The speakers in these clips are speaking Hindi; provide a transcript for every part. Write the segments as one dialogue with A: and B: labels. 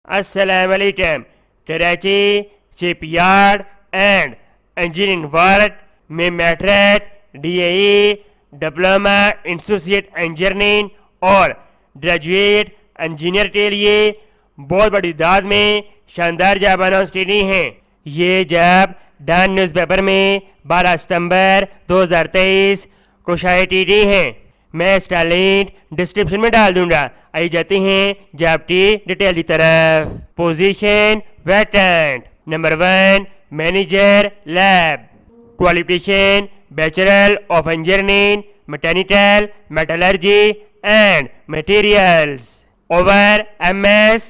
A: Assalamualaikum. Karachi Shipyard and Engineering World में मैट्रेट DAE diploma in associate engineering और ग्रेजुएट इंजीनियर के लिए बहुत बड़ी दाद में शानदार जॉब अनाउंस की हैं। ये जॉब डन न्यूज़पेपर में 12 सितंबर 2023 को शाये की गई हैं। मैं इसका लिंक डिस्क्रिप्शन में डाल दूंगा। आई जाते हैं जॉब की डिटेल की तरफ। Position vacant. Number 1 manager lab. Qualification bachelor of engineering mechanical metallurgy and materials. Over MS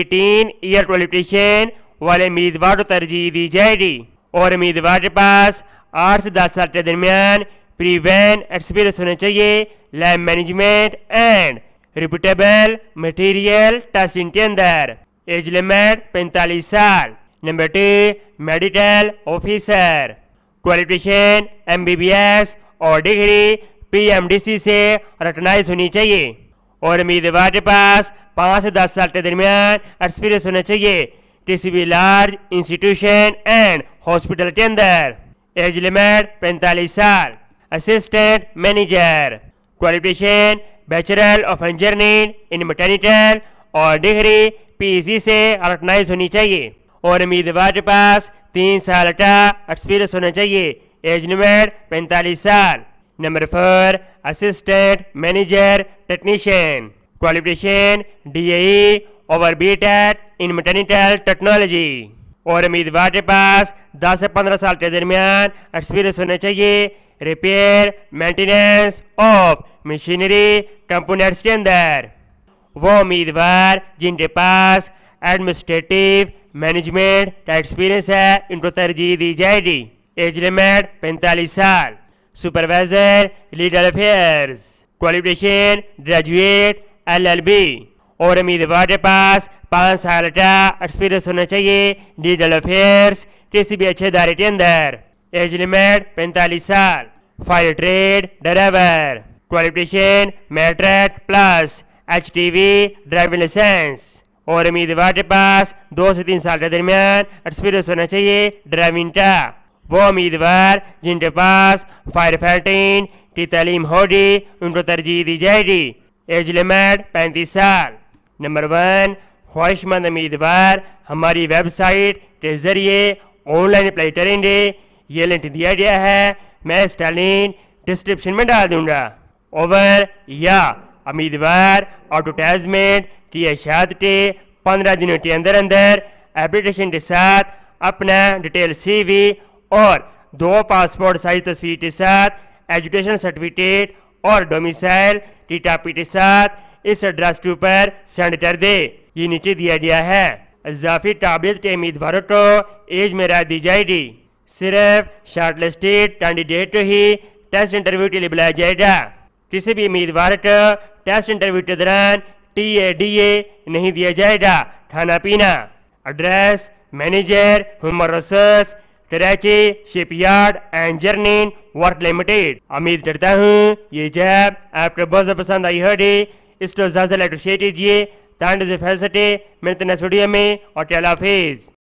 A: 18 year qualification वाले उम्मीदवार को तरजीह दी जाएगी और उम्मीदवार के पास 8 से 10 साल के दरमियान प्रीवेंट एक्सपीरियंस होना चाहिए lab management and repeatable material testing के अंदर। एज लिमिट 45 साल। Number 2 medical officer. Qualification MBBS और डिग्री PMDC से रिकॉग्नाइज होनी चाहिए और उम्मीदवार के पास 5 से 10 साल के दरमियान एक्सपीरियंस होना चाहिए किसी भी लार्ज इंस्टीट्यूशन एंड हॉस्पिटल के अंदर। एज लिमिट 45 साल। Assistant manager. Qualification bachelor of engineering in mechanical और डिग्री PEC से रिकॉग्नाइज होनी चाहिए और उम्मीदवार के पास 3 साल का एक्सपीरियंस होना चाहिए। एज लिमिट 45 साल। Number 4 assistant manager technician. Qualification DAE और BTech इन मैकेनिकल टेक्नोलॉजी और उम्मीदवार के पास 10 से 15 साल के दरमियान एक्सपीरियंस होना चाहिए repair maintenance of machinery components के अंदर। वो उम्मीदवार जिनके पास एडमिनिस्ट्रेटिव मैनेजमेंट का एक्सपीरियंस है इनको तरजीह दी जाएगी। एज लिमिट 45 साल। Supervisor legal affairs. Qualification graduate LLB और उम्मीदवार के पास 5 साल का एक्सपीरियंस होना चाहिए लीगल अफेयर्स किसी भी अच्छे इदारे के अंदर। एज लिमिट 45 साल। Fire trade driver. Qualification matric plus HTV driving licence और उम्मीदवार के पास 2 से 3 साल के दरमियान एक्सपीरियंस होना चाहिए ड्राइविंग का। वो उम्मीदवार जिनके पास फायर फाइटिंग की तालीम होगी उनको तरजीह दी जाएगी। एज लिमिट 35 साल। नंबर 1 ख्वाहिशमंद उम्मीदवार हमारी वेबसाइट के जरिए ऑनलाइन अप्लाई करेंगे। ये लिंक दिया गया है, मैं इसका लिंक डिस्क्रिप्शन में डाल दूंगा। ओवर या उम्मीदवार एडवर्टाइजमेंट की इशाअत के 15 दिनों के अंदर अंदर एप्लीकेशन के साथ अपना डिटेल CV और 2 पासपोर्ट साइज तस्वीर के साथ एजुकेशन सर्टिफिकेट और डोमिसाइल की कॉपी के साथ इस एड्रेस के ऊपर सेंड कर दे। ये नीचे दिया गया है। इजाफी काबिलियत के उम्मीदवारों को एज में राय दी जाएगी। सिर्फ शॉर्टलिस्टेड कैंडिडेट को ही टेस्ट इंटरव्यू के लिए बुलाया जाएगा। किसी भी उम्मीदवार को टेस्ट इंटरव्यू के दौरान TADA नहीं दिया जाएगा। खाना पीना। Address manager human resource Karachi shipyard engineering work limited. उम्मीद करता हूँ ये जॉब आपको बहुत पसंद आई होगी। इसको ज़्यादा लाइक शेयर कीजिए। ताकि मिलते हैं नेक्स्ट वीडियो में और हाफिज़।